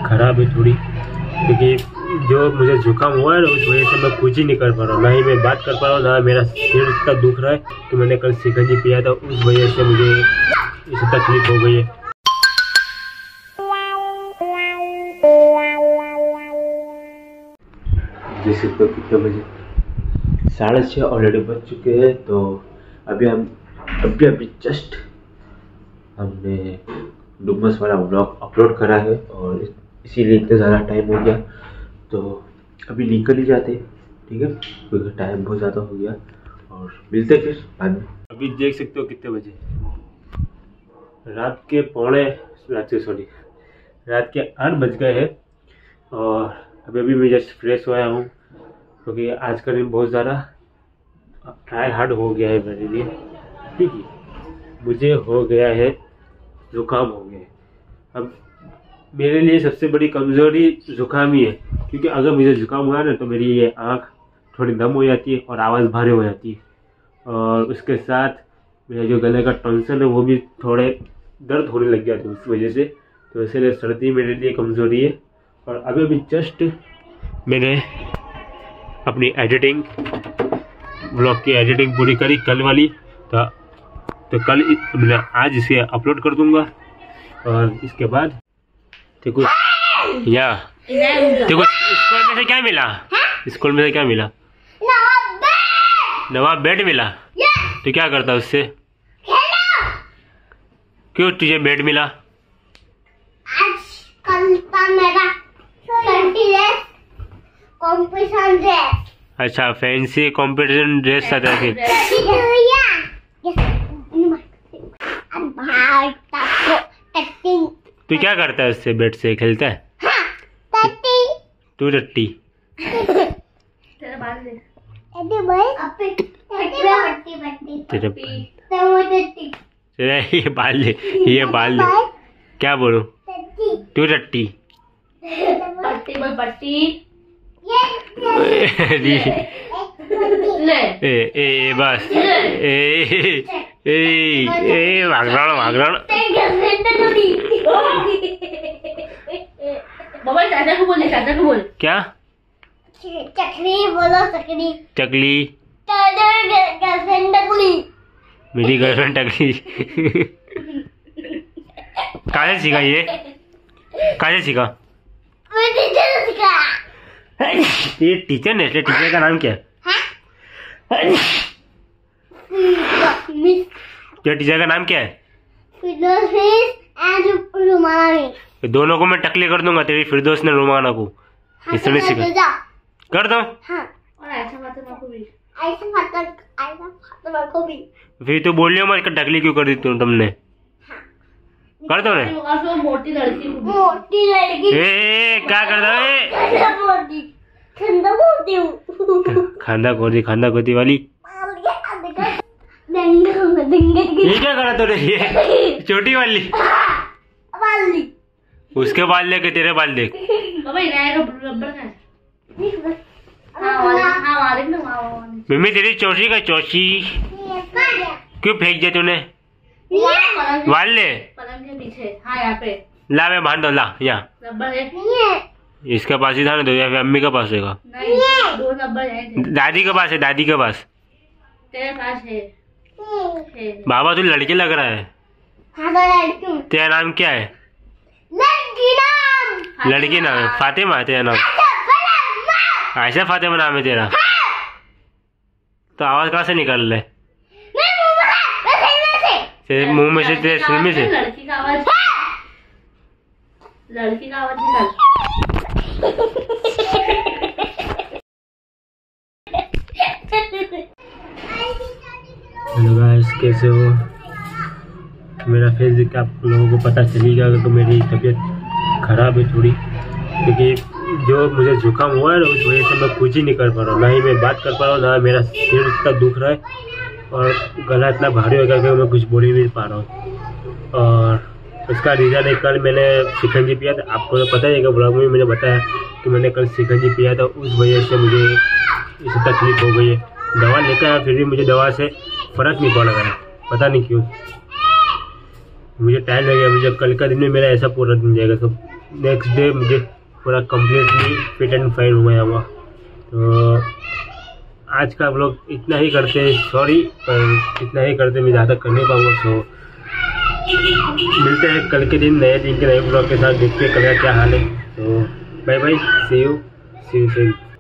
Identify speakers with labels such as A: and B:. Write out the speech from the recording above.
A: ख़राब है थोड़ी, क्योंकि जो मुझे जुकाम हुआ है ना उस वजह से मैं कुछ ही नहीं कर पा रहा हूँ, ना ही मैं बात कर पा रहा हूँ, ना मेरा सिर इतना दुख रहा है कि मैंने कल शिकंजी पिया था उस वजह से मुझे इस तकलीफ हो गई है। जैसे तो कितने बजे 6:30 ऑलरेडी बज चुके हैं। तो अभी जस्ट हमने डुमस वाला व्लॉग अपलोड करा है और इसीलिए इतना ज़्यादा टाइम हो गया। तो अभी निकल ही जाते, ठीक है, क्योंकि टाइम बहुत ज़्यादा हो गया और मिलते फिर बाद में। अभी देख सकते हो कितने बजे, रात के 8 बज गए हैं और अभी मैं जस्ट फ्रेश हुआ हूँ, क्योंकि आज का दिन बहुत ज़्यादा ट्राई हार्ड हो गया है मेरे लिए। ठीक है, मुझे हो गया है जुकाम हो गया है। अब मेरे लिए सबसे बड़ी कमज़ोरी जुकाम ही है, क्योंकि अगर मुझे जुकाम हुआ ना तो मेरी ये आँख थोड़ी दम हो जाती है और आवाज़ भारी हो जाती है, और उसके साथ मेरा जो गले का टॉन्सिल है वो भी थोड़े दर्द होने लग जाते हैं उस वजह से। तो इसलिए सर्दी मेरे लिए कमज़ोरी है। और अभी जस्ट मैंने अपनी एडिटिंग, ब्लॉग की एडिटिंग पूरी करी कल वाली, तो कल मैं आज इसे अपलोड कर दूंगा। और इसके बाद देखो देखो स्कूल में से क्या मिला, स्कूल में से क्या मिला, नवाब बेड मिला। तो क्या करता उससे, क्यों तुझे बेड मिला?
B: कल था मेरा कंपटीशन ड्रेस।
A: अच्छा, फैंसी कंपटीशन ड्रेस था फिर। तू क्या करता है उससे, बेड से खेलता है? तू टट्टी। ये बाल ले, ये बाल ले, क्या बोलूं, तू टट्टी। ए बस भागरण
B: चाचा को बोले, चाचा को बोल।
A: क्या?
B: चकली बोलो, चकली।
A: चकली
B: गर्लफ्रेंड टकली,
A: मेरी गर्लफ्रेंड टकली। कहाँ से सीखा ये, कहाँ से सीखा? ये टीचर ने, टीचर का नाम क्या है? क्या टीचर का नाम क्या है? दोनों को मैं टकली कर दूंगा, तेरी फिरदौस ने रुमाना को। इसने सीखा कर दो। फिर तो बोलियो मत, टकली क्यों कर दी तुमने? कर दो ने।
B: मोटी लड़की
A: क्या कर दो? खांदा खोदी वाली। ये क्या करा तूने? ये छोटी वाली, उसके बाल देख, तेरे बाल देख। मम्मी तेरी चौची का चौची क्यों फेंक दिया तूने? बाल ले
B: पलंग के पीछे। हाँ, यहाँ पे
A: ला, मैं बांध दो, ला यहाँ। इसके पास ही था ना, तो या फिर अम्मी के पास होगा?
B: नहीं, 2 नंबर है।
A: दादी के पास है, दादी के पास।
B: तेरे पास है।
A: बाबा तू लड़की लग रहा है।
B: हाँ,
A: तेरा नाम क्या है? लड़की नाम है फातिमा है तेरा नाम? ऐसा फातिमा नाम है तेरा? तो आवाज कहाँ से निकल रहा है? मुंह में से, तेरे सिर में से?
B: लड़की का आवाज निकल।
A: हेलो गाइस, कैसे हो? मेरा फेस देख के आप लोगों को पता चलेगा कि मेरी तबीयत ख़राब है थोड़ी, क्योंकि जो मुझे जुकाम हुआ है ना उस वजह से मैं कुछ ही नहीं कर पा रहा हूँ, ना ही मैं बात कर पा रहा हूँ, ना मेरा सिर इतना दुख रहा है और गला इतना भारी हो गया कि मैं कुछ बोल ही नहीं पा रहा हूँ। और उसका रीज़न है, कल मैंने शिकंजी पिया था। आपको तो पता ही है कि ब्लॉग में मैंने बताया कि मैंने कल शिकंजी पिया था, उस वजह से मुझे इस तकलीफ हो गई है। दवा लेकर आया, फिर भी मुझे दवा से फ़र्क नहीं पड़ रहा है, पता नहीं क्यों। मुझे टाइम लगेगा, मुझे कल का दिन में मेरा ऐसा पूरा दिन जाएगा। तो नेक्स्ट डे मुझे पूरा कम्प्लीटली फिट एंड फाइन हुआ हुआ। तो आज का व्लॉग इतना ही करते हैं, सॉरी पर इतना ही करते, मैं ज़्यादा कर नहीं पाऊँगा। सो मिलते हैं कल के दिन नए दिन के नए व्लॉग के साथ, देखते हैं कल का क्या हाल है। तो bye bye, see you soon.